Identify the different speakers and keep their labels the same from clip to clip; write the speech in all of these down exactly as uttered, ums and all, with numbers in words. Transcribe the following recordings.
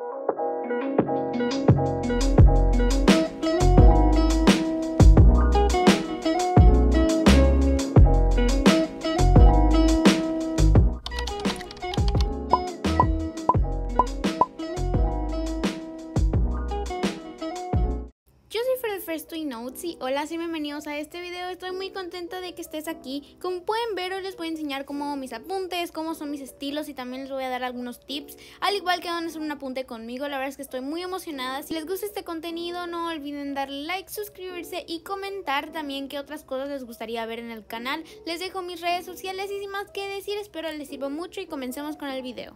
Speaker 1: Notes y hola, sí, bienvenidos a este video. Estoy muy contenta de que estés aquí. Como pueden ver, hoy les voy a enseñar cómo mis apuntes, cómo son mis estilos y también les voy a dar algunos tips, al igual que van a hacer un apunte conmigo. La verdad es que estoy muy emocionada. Si les gusta este contenido, no olviden darle like, suscribirse y comentar también qué otras cosas les gustaría ver en el canal. Les dejo mis redes sociales y sin más que decir, espero les sirva mucho y comencemos con el video.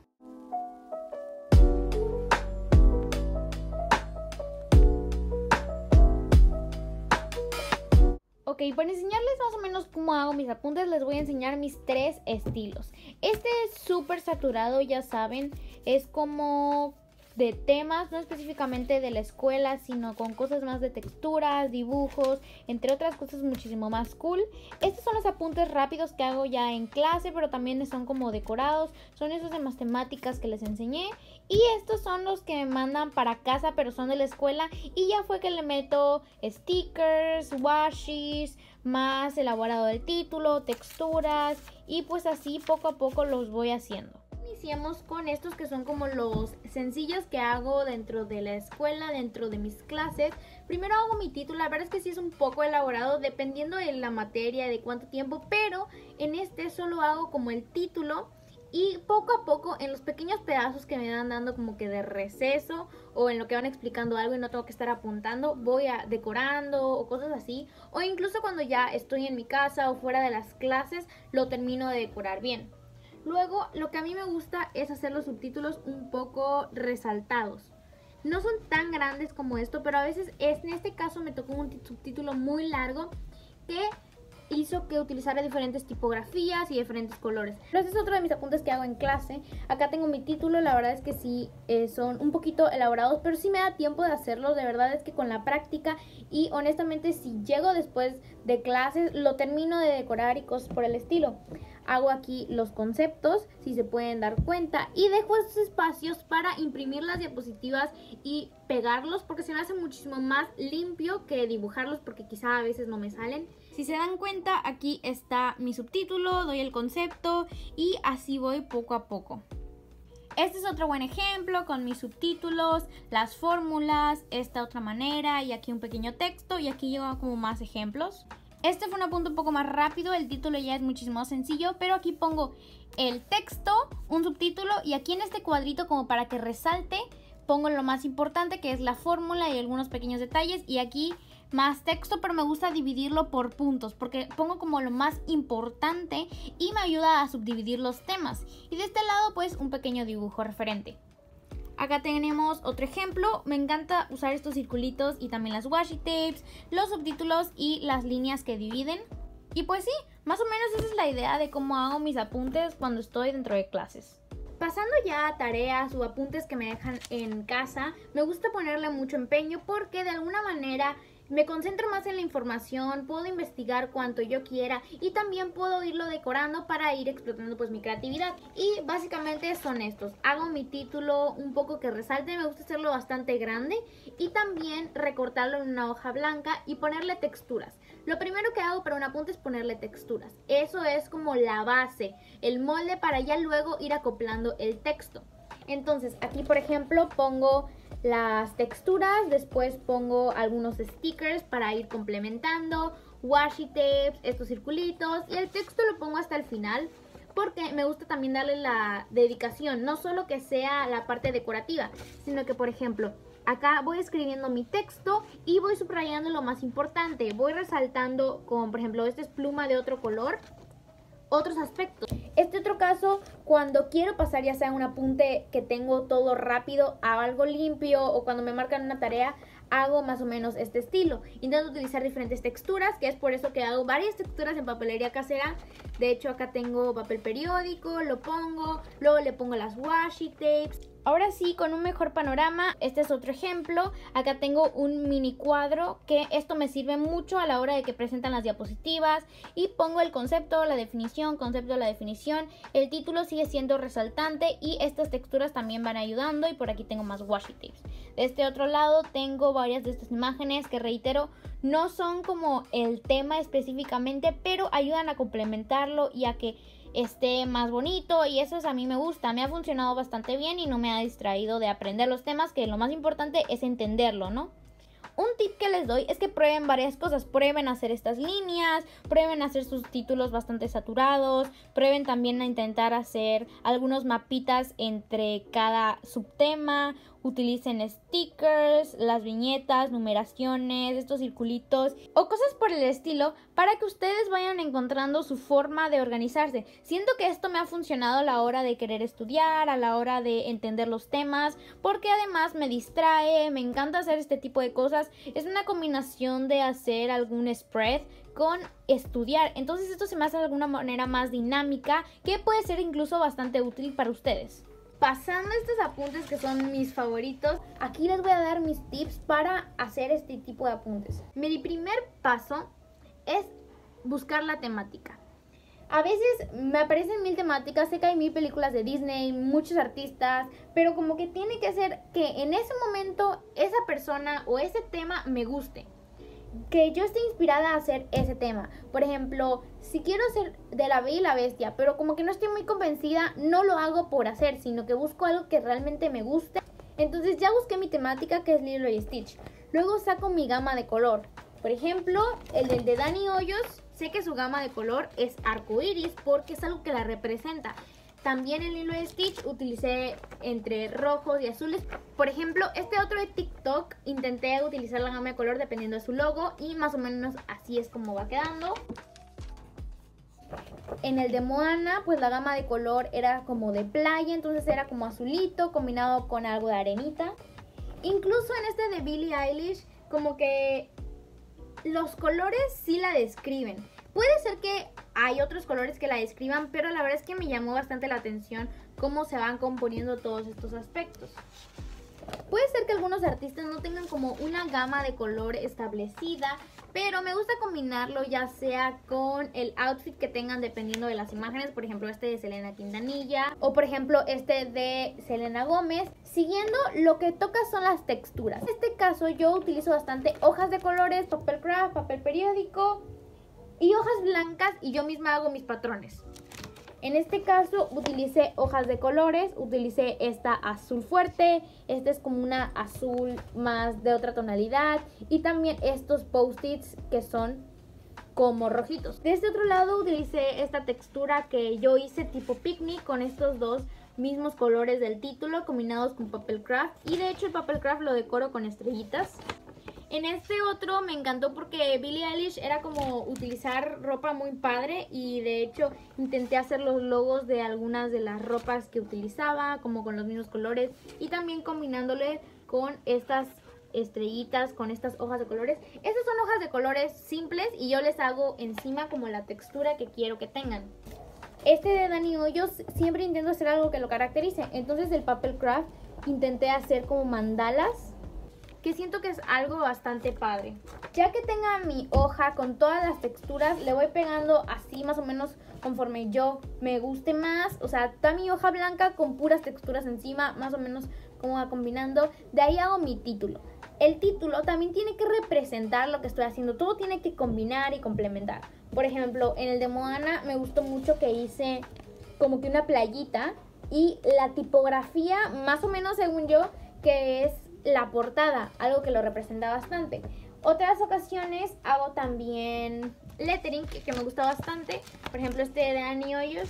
Speaker 1: Ok, para enseñarles más o menos cómo hago mis apuntes, les voy a enseñar mis tres estilos. Este es súper saturado, ya saben, es como de temas, no específicamente de la escuela, sino con cosas más de texturas, dibujos, entre otras cosas muchísimo más cool. Estos son los apuntes rápidos que hago ya en clase, pero también son como decorados, son esos de matemáticas que les enseñé. Y estos son los que me mandan para casa, pero son de la escuela, y ya fue que le meto stickers, washes, más elaborado del título, texturas, y pues así poco a poco los voy haciendo. Iniciamos con estos que son como los sencillos que hago dentro de la escuela, dentro de mis clases. Primero hago mi título, la verdad es que sí es un poco elaborado dependiendo de la materia, de cuánto tiempo, pero en este solo hago como el título y poco a poco en los pequeños pedazos que me van dando como que de receso o en lo que van explicando algo y no tengo que estar apuntando, voy a decorando o cosas así, o incluso cuando ya estoy en mi casa o fuera de las clases lo termino de decorar bien. Luego, lo que a mí me gusta es hacer los subtítulos un poco resaltados. No son tan grandes como esto, pero a veces es, en este caso me tocó un subtítulo muy largo que hizo que utilizara diferentes tipografías y diferentes colores. Pero este es otro de mis apuntes que hago en clase. Acá tengo mi título, la verdad es que sí eh, son un poquito elaborados, pero sí me da tiempo de hacerlos. De verdad es que con la práctica y honestamente si llego después de clases lo termino de decorar y cosas por el estilo. Hago aquí los conceptos, si se pueden dar cuenta, y dejo estos espacios para imprimir las diapositivas y pegarlos porque se me hace muchísimo más limpio que dibujarlos porque quizá a veces no me salen. Si se dan cuenta, aquí está mi subtítulo, doy el concepto y así voy poco a poco. Este es otro buen ejemplo con mis subtítulos, las fórmulas, esta otra manera y aquí un pequeño texto y aquí llevo como más ejemplos. Este fue un apunte un poco más rápido, el título ya es muchísimo más sencillo, pero aquí pongo el texto, un subtítulo y aquí en este cuadrito como para que resalte pongo lo más importante que es la fórmula y algunos pequeños detalles y aquí más texto, pero me gusta dividirlo por puntos porque pongo como lo más importante y me ayuda a subdividir los temas. Y de este lado pues un pequeño dibujo referente. Acá tenemos otro ejemplo, me encanta usar estos circulitos y también las washi tapes, los subtítulos y las líneas que dividen. Y pues sí, más o menos esa es la idea de cómo hago mis apuntes cuando estoy dentro de clases. Pasando ya a tareas o apuntes que me dejan en casa, me gusta ponerle mucho empeño porque de alguna manera me concentro más en la información, puedo investigar cuanto yo quiera y también puedo irlo decorando para ir explotando pues mi creatividad. Y básicamente son estos. Hago mi título un poco que resalte, me gusta hacerlo bastante grande y también recortarlo en una hoja blanca y ponerle texturas. Lo primero que hago para un apunte es ponerle texturas. Eso es como la base, el molde para ya luego ir acoplando el texto. Entonces aquí por ejemplo pongo las texturas, después pongo algunos stickers para ir complementando, washi tapes, estos circulitos y el texto lo pongo hasta el final porque me gusta también darle la dedicación, no solo que sea la parte decorativa, sino que por ejemplo acá voy escribiendo mi texto y voy subrayando lo más importante, voy resaltando con por ejemplo este es pluma de otro color, otros aspectos. Este otro caso, cuando quiero pasar ya sea un apunte que tengo todo rápido a algo limpio o cuando me marcan una tarea, hago más o menos este estilo. Intento utilizar diferentes texturas, que es por eso que hago varias texturas en papelería casera. De hecho acá tengo papel periódico, lo pongo, luego le pongo las washi tapes. Ahora sí, con un mejor panorama, este es otro ejemplo. Acá tengo un mini cuadro que esto me sirve mucho a la hora de que presentan las diapositivas y pongo el concepto, la definición, concepto, la definición, el título si sigue siendo resaltante y estas texturas también van ayudando. Y por aquí tengo más washi tapes. De este otro lado tengo varias de estas imágenes que, reitero, no son como el tema específicamente, pero ayudan a complementarlo y a que esté más bonito, y eso es, a mí me gusta, me ha funcionado bastante bien y no me ha distraído de aprender los temas, que lo más importante es entenderlo, ¿no? Un tip que les doy es que prueben varias cosas, prueben hacer estas líneas, prueben hacer sus títulos bastante saturados, prueben también a intentar hacer algunos mapitas entre cada subtema, utilicen stickers, las viñetas, numeraciones, estos circulitos o cosas por el estilo para que ustedes vayan encontrando su forma de organizarse. Siento que esto me ha funcionado a la hora de querer estudiar, a la hora de entender los temas, porque además me distrae, me encanta hacer este tipo de cosas. Es una combinación de hacer algún spread con estudiar, entonces esto se me hace de alguna manera más dinámica, que puede ser incluso bastante útil para ustedes. Pasando a estos apuntes que son mis favoritos, aquí les voy a dar mis tips para hacer este tipo de apuntes. Mi primer paso es buscar la temática. A veces me aparecen mil temáticas, sé que hay mil películas de Disney, muchos artistas, pero como que tiene que ser que en ese momento esa persona o ese tema me guste, que yo esté inspirada a hacer ese tema. Por ejemplo, si quiero hacer de La Bella y la Bestia, pero como que no estoy muy convencida, no lo hago por hacer, sino que busco algo que realmente me guste. Entonces ya busqué mi temática, que es Lilo y Stitch. Luego saco mi gama de color. Por ejemplo, el del de Dani Hoyos, sé que su gama de color es arcoíris porque es algo que la representa. También en Lilo y Stitch utilicé entre rojos y azules. Por ejemplo, este otro de TikTok intenté utilizar la gama de color dependiendo de su logo y más o menos así es como va quedando. En el de Moana, pues la gama de color era como de playa, entonces era como azulito combinado con algo de arenita. Incluso en este de Billie Eilish, como que los colores sí la describen. Puede ser que hay otros colores que la describan, pero la verdad es que me llamó bastante la atención cómo se van componiendo todos estos aspectos. Puede ser que algunos artistas no tengan como una gama de color establecida, pero me gusta combinarlo ya sea con el outfit que tengan dependiendo de las imágenes. Por ejemplo, este de Selena Quintanilla o por ejemplo este de Selena Gómez. Siguiendo, lo que toca son las texturas. En este caso yo utilizo bastante hojas de colores, papel craft, papel periódico y hojas blancas, y yo misma hago mis patrones. En este caso utilicé hojas de colores, utilicé esta azul fuerte, esta es como una azul más de otra tonalidad, y también estos post-its que son como rojitos. De este otro lado utilicé esta textura que yo hice tipo picnic con estos dos mismos colores del título combinados con papel craft, y de hecho el papel craft lo decoro con estrellitas. En este otro me encantó porque Billie Eilish era como utilizar ropa muy padre, y de hecho intenté hacer los logos de algunas de las ropas que utilizaba como con los mismos colores, y también combinándole con estas estrellitas, con estas hojas de colores. Estas son hojas de colores simples y yo les hago encima como la textura que quiero que tengan. Este de Dani Hoyos siempre intento hacer algo que lo caracterice, entonces el papel craft intenté hacer como mandalas, que siento que es algo bastante padre. Ya que tenga mi hoja con todas las texturas, le voy pegando así más o menos conforme yo me guste más. O sea, está mi hoja blanca con puras texturas encima, más o menos como va combinando. De ahí hago mi título. El título también tiene que representar lo que estoy haciendo. Todo tiene que combinar y complementar. Por ejemplo, en el de Moana me gustó mucho que hice como que una playita, y la tipografía, más o menos según yo, que es la portada, algo que lo representa bastante. Otras ocasiones hago también lettering, que, que me gusta bastante. Por ejemplo, este de Dani Hoyos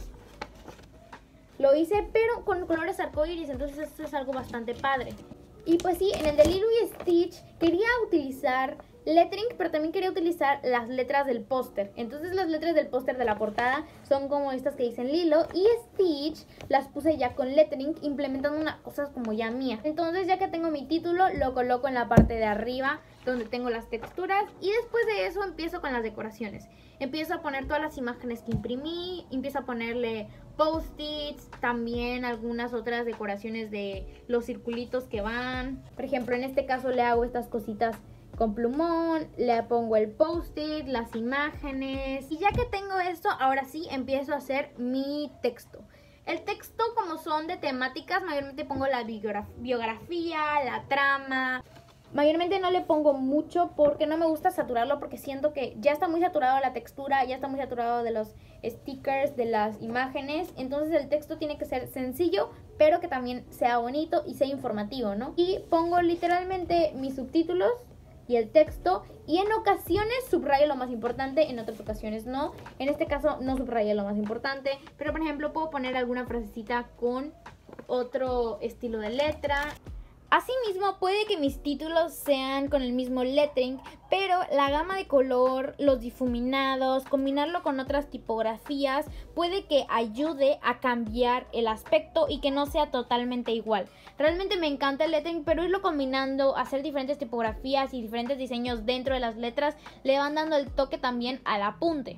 Speaker 1: lo hice pero con colores arcoíris, entonces esto es algo bastante padre. Y pues sí, en el de Lilo y Stitch quería utilizar lettering, pero también quería utilizar las letras del póster. Entonces las letras del póster de la portada son como estas que dicen Lilo, y Stitch las puse ya con lettering, implementando unas cosas como ya mías. Entonces ya que tengo mi título, lo coloco en la parte de arriba donde tengo las texturas, y después de eso empiezo con las decoraciones. Empiezo a poner todas las imágenes que imprimí, empiezo a ponerle post-its, también algunas otras decoraciones de los circulitos que van. Por ejemplo, en este caso le hago estas cositas con plumón, le pongo el post-it, las imágenes, y ya que tengo esto, ahora sí empiezo a hacer mi texto. El texto, como son de temáticas, mayormente pongo la biografía, la trama. Mayormente no le pongo mucho porque no me gusta saturarlo, porque siento que ya está muy saturado la textura, ya está muy saturado de los stickers, de las imágenes. Entonces el texto tiene que ser sencillo, pero que también sea bonito y sea informativo, ¿no? Y pongo literalmente mis subtítulos y el texto, y en ocasiones subrayo lo más importante, en otras ocasiones no. En este caso no subrayé lo más importante, pero por ejemplo puedo poner alguna frasecita con otro estilo de letra. Asimismo, puede que mis títulos sean con el mismo lettering, pero la gama de color, los difuminados, combinarlo con otras tipografías, puede que ayude a cambiar el aspecto y que no sea totalmente igual. Realmente me encanta el lettering, pero irlo combinando, hacer diferentes tipografías y diferentes diseños dentro de las letras, le van dando el toque también al apunte.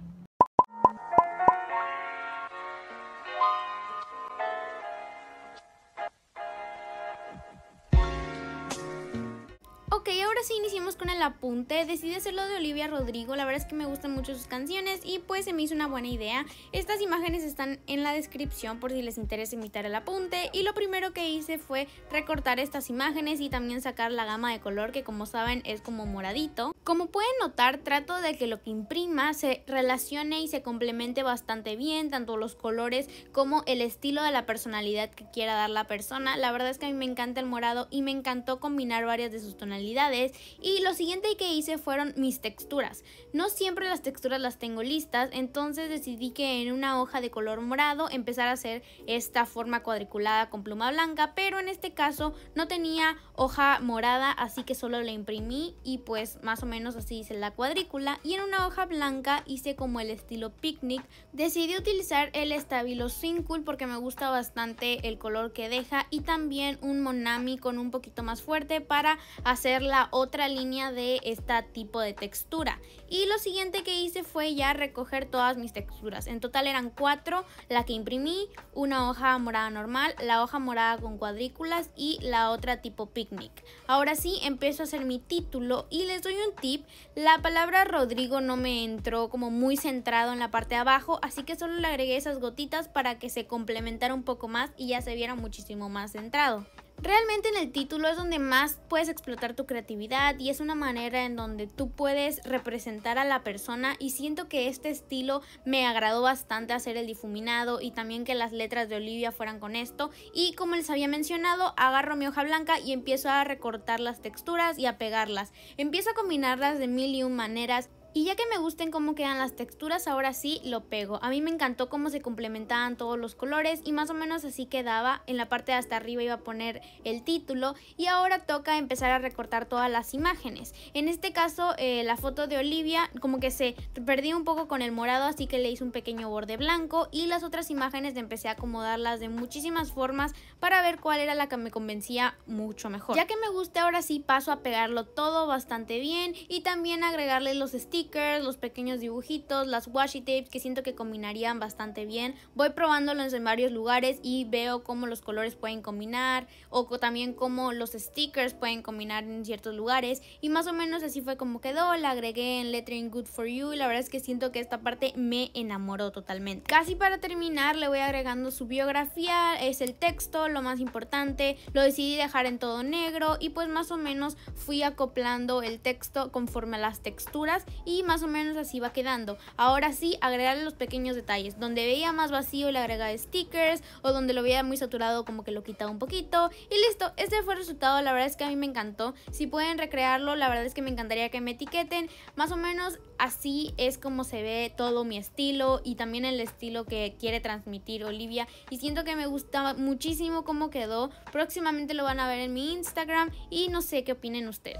Speaker 1: Ok, ahora sí iniciamos con el apunte. Decidí hacerlo de Olivia Rodrigo, la verdad es que me gustan mucho sus canciones y pues se me hizo una buena idea. Estas imágenes están en la descripción por si les interesa imitar el apunte, y lo primero que hice fue recortar estas imágenes y también sacar la gama de color, que como saben es como moradito. Como pueden notar, trato de que lo que imprima se relacione y se complemente bastante bien, tanto los colores como el estilo de la personalidad que quiera dar la persona. La verdad es que a mí me encanta el morado y me encantó combinar varias de sus tonalidades. Y lo siguiente que hice fueron mis texturas. No siempre las texturas las tengo listas, entonces decidí que en una hoja de color morado empezar a hacer esta forma cuadriculada con pluma blanca, pero en este caso no tenía hoja morada, así que solo la imprimí y pues más o menos así hice la cuadrícula. Y en una hoja blanca hice como el estilo picnic. Decidí utilizar el Stabilo Cincool porque me gusta bastante el color que deja, y también un Monami con un poquito más fuerte para hacer la otra línea de este tipo de textura. Y lo siguiente que hice fue ya recoger todas mis texturas. En total eran cuatro la que imprimí: una hoja morada normal, la hoja morada con cuadrículas y la otra tipo picnic. Ahora sí empiezo a hacer mi título y les doy un tip: la palabra Rodrigo no me entró como muy centrado en la parte de abajo, así que solo le agregué esas gotitas para que se complementara un poco más y ya se viera muchísimo más centrado. Realmente en el título es donde más puedes explotar tu creatividad y es una manera en donde tú puedes representar a la persona, y siento que este estilo me agradó bastante hacer el difuminado y también que las letras de Olivia fueran con esto. Y como les había mencionado, agarro mi hoja blanca y empiezo a recortar las texturas y a pegarlas. Empiezo a combinarlas de mil y un maneras. Y ya que me gusten cómo quedan las texturas, ahora sí lo pego. A mí me encantó cómo se complementaban todos los colores y más o menos así quedaba. En la parte de hasta arriba iba a poner el título, y ahora toca empezar a recortar todas las imágenes. En este caso eh, la foto de Olivia como que se perdió un poco con el morado, así que le hice un pequeño borde blanco, y las otras imágenes empecé a acomodarlas de muchísimas formas para ver cuál era la que me convencía mucho mejor. Ya que me gusta, ahora sí paso a pegarlo todo bastante bien y también agregarle los stickers, los pequeños dibujitos, las washi tapes, que siento que combinarían bastante bien. Voy probándolos en varios lugares y veo cómo los colores pueden combinar, o también cómo los stickers pueden combinar en ciertos lugares, y más o menos así fue como quedó. La agregué en Lettering Good For You y la verdad es que siento que esta parte me enamoró totalmente. Casi para terminar le voy agregando su biografía, es el texto, lo más importante. Lo decidí dejar en todo negro y pues más o menos fui acoplando el texto conforme a las texturas y más o menos así va quedando. Ahora sí, agregarle los pequeños detalles. Donde veía más vacío le agregaba stickers, o donde lo veía muy saturado como que lo quitaba un poquito y listo. Este fue el resultado. La verdad es que a mí me encantó. Si pueden recrearlo, la verdad es que me encantaría que me etiqueten. Más o menos así es como se ve todo mi estilo y también el estilo que quiere transmitir Olivia, y siento que me gusta muchísimo cómo quedó. Próximamente lo van a ver en mi Instagram y no sé qué opinen ustedes.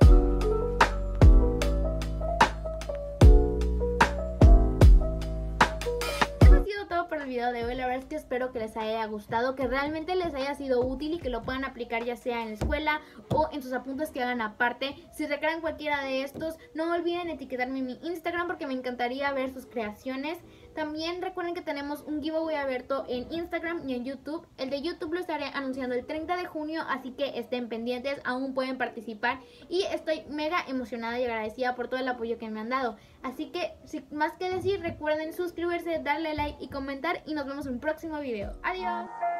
Speaker 1: Por el video de hoy, la verdad es que espero que les haya gustado, que realmente les haya sido útil y que lo puedan aplicar ya sea en la escuela o en sus apuntes que hagan aparte. Si recrean cualquiera de estos, no olviden etiquetarme en mi Instagram porque me encantaría ver sus creaciones. También recuerden que tenemos un giveaway abierto en Instagram y en YouTube. El de YouTube lo estaré anunciando el treinta de junio, así que estén pendientes, aún pueden participar. Y estoy mega emocionada y agradecida por todo el apoyo que me han dado. Así que, sin más que decir, recuerden suscribirse, darle like y comentar, y nos vemos en un próximo video. ¡Adiós!